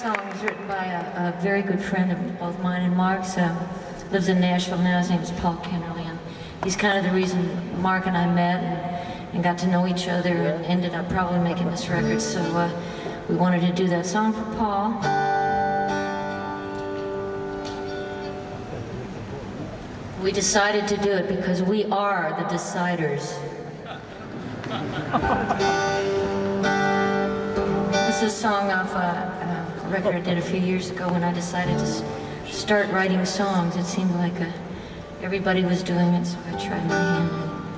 song was written by a very good friend of both mine and Mark's. Lives in Nashville now. His name is Paul Kennerly, and he's kind of the reason Mark and I met and got to know each other and ended up probably making this record. So we wanted to do that song for Paul. We decided to do it because we are the deciders. This is a song off a record I did a few years ago when I decided to start writing songs. It seemed like everybody was doing it, so I tried my hand.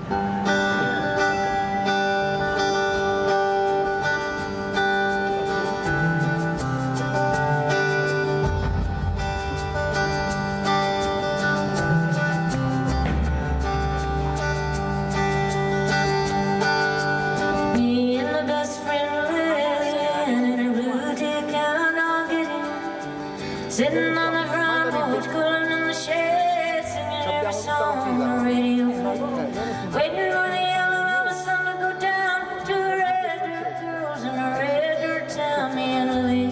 Me and my best friend living in a blue tick out on getting, sitting on the front porch, cooling in the shade, singing every song on the radio, waiting for the yellow of the sun to go down to the red dirt girls in a red dirt town. Me and Lee,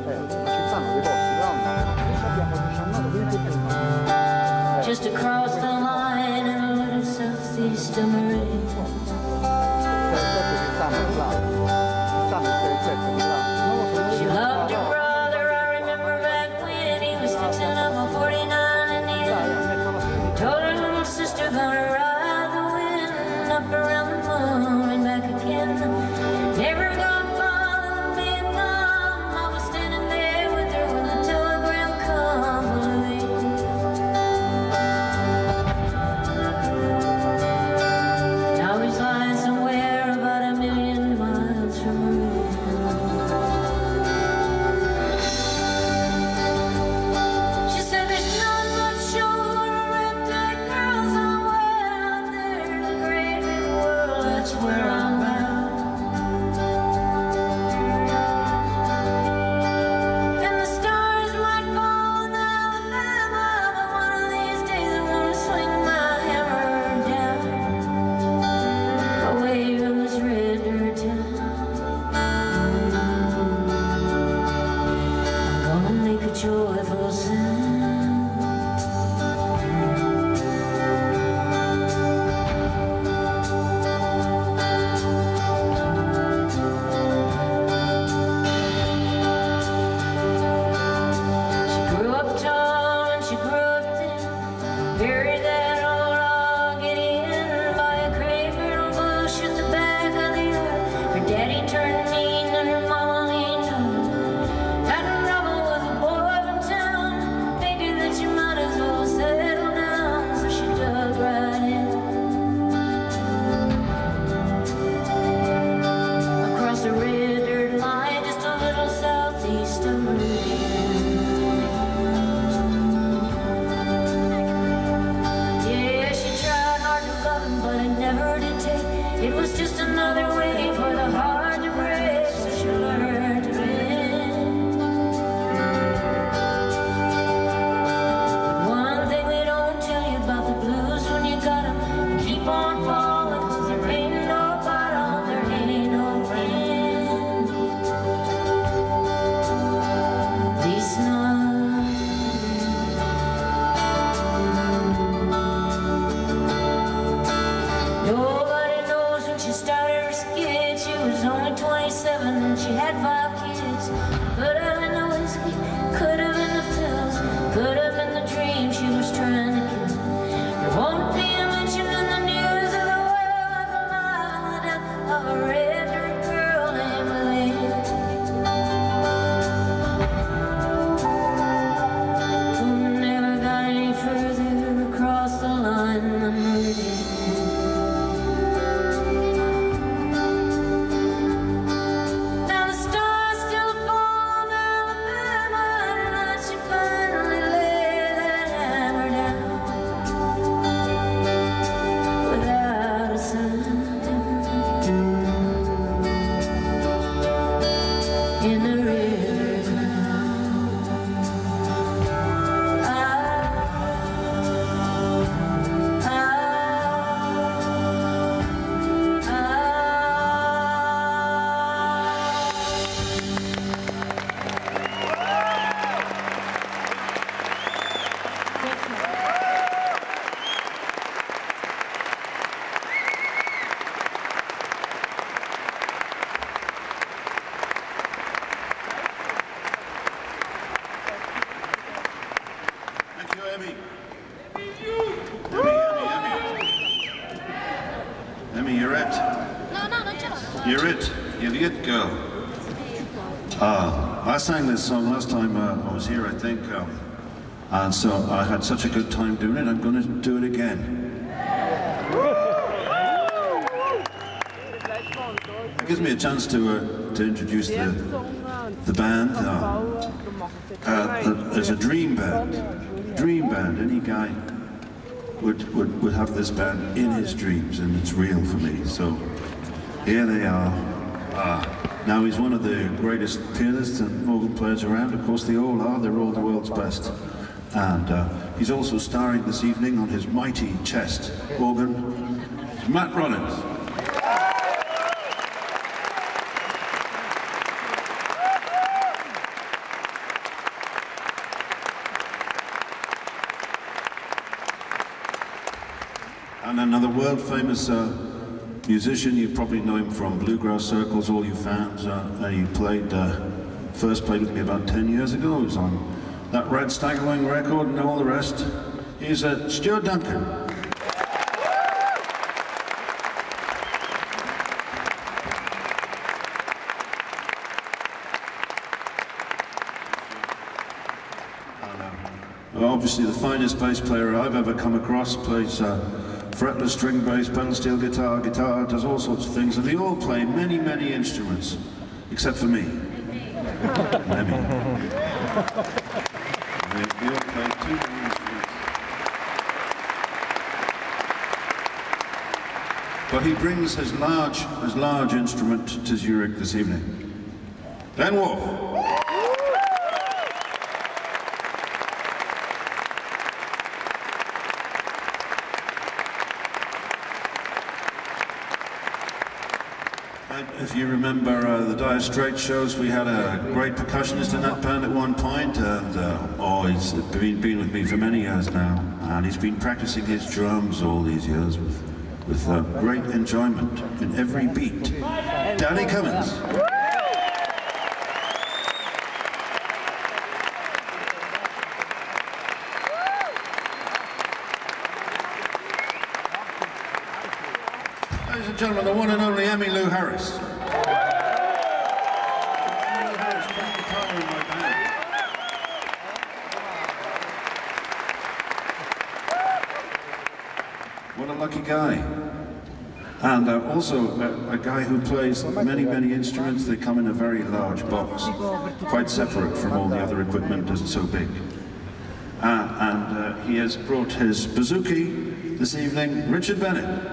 just across the line in a little southeast of Marie. She loved her brother, I remember back when he was fixing up a 49 and he told her little sister gonna ride the wind up around the moon and back again. Never got far in Vietnam, I was standing there with her when the telegram come. Now he's lying somewhere about 1,000,000 miles from her. She said there's not much shore or red-tape girls somewhere out there in the great big world. That's where I'm at. And the stars might fall in Alabama, but one of these days I'm gonna swing my hammer down away from this red dirt town. I'm gonna make a joyful sound. She grew up tall and she grew up thin, buried that old log Gideon by a great myrtle bush at the back of the yard. Her daddy turned mean and her mama leaned hard. Got in trouble with a boy from town, figured that you might as well settle down, so she dug right in. Across the red dirt line, just a little southeast of Marie. Yeah, she tried hard to love him, but it never did take. It was just another way for the heart to break, so she learned to bend. One thing they don't tell you about the blues when you got 'em, keep on falling, 'cause there ain't no bottom, there ain't no end. These nights, nobody knows when she started her skin. Emmy, you're it. You're it. You're the it girl. I sang this song last time I was here, I think, and so I had such a good time doing it, I'm going to do it again. It gives me a chance to introduce the band. There's a dream band. Dream band. Any guy would have this band in his dreams, and it's real for me. So here they are. Now he's one of the greatest pianists and organ players around. Of course they all are. They're all the world's best. And he's also starring this evening on his mighty chest organ. It's Matt Rollins. And another world-famous musician, you probably know him from bluegrass circles, all you fans. He first played with me about 10 years ago. He was on that Red Staggerwing record and all the rest. He's Stuart Duncan. Obviously the finest bass player I've ever come across, plays fretless string bass, pedal steel guitar, does all sorts of things, and they all play many, many instruments, except for me. Lemmy. They all play too many instruments. But he brings his large instrument to Zurich this evening. Glenn Wolfe. If you remember the Dire Straits shows, we had a great percussionist in that band at one point, and he's been with me for many years now, and he's been practicing his drums all these years with great enjoyment in every beat. Danny Cummins. Ladies and gentlemen, the one and only Emmylou Harris. Emmylou Harris playing guitar in my band. What a lucky guy. And also a guy who plays many, many instruments. They come in a very large box, quite separate from all the other equipment as it's so big. And he has brought his bouzouki this evening, Richard Bennett.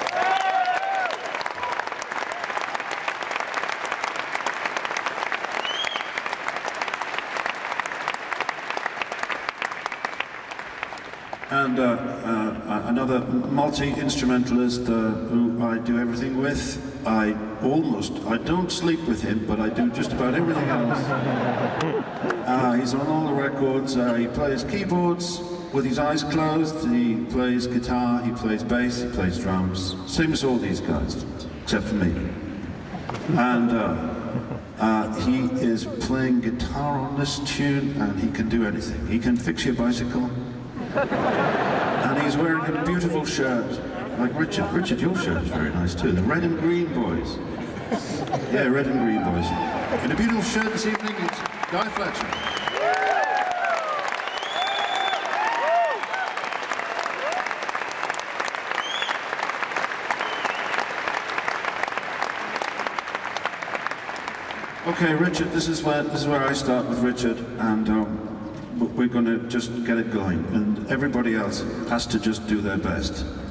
And another multi-instrumentalist who I do everything with. I don't sleep with him, but I do just about everything else. He's on all the records. He plays keyboards with his eyes closed. He plays guitar, he plays bass, he plays drums. Same as all these guys, except for me. And he is playing guitar on this tune, and he can do anything. He can fix your bicycle. And he's wearing a beautiful shirt, like Richard. Richard, your shirt is very nice too. The Red and Green Boys. Yeah, Red and Green Boys. In a beautiful shirt this evening, it's Guy Fletcher. Okay, Richard, this is where I start with Richard, and we're going to just get it going, and everybody else has to just do their best.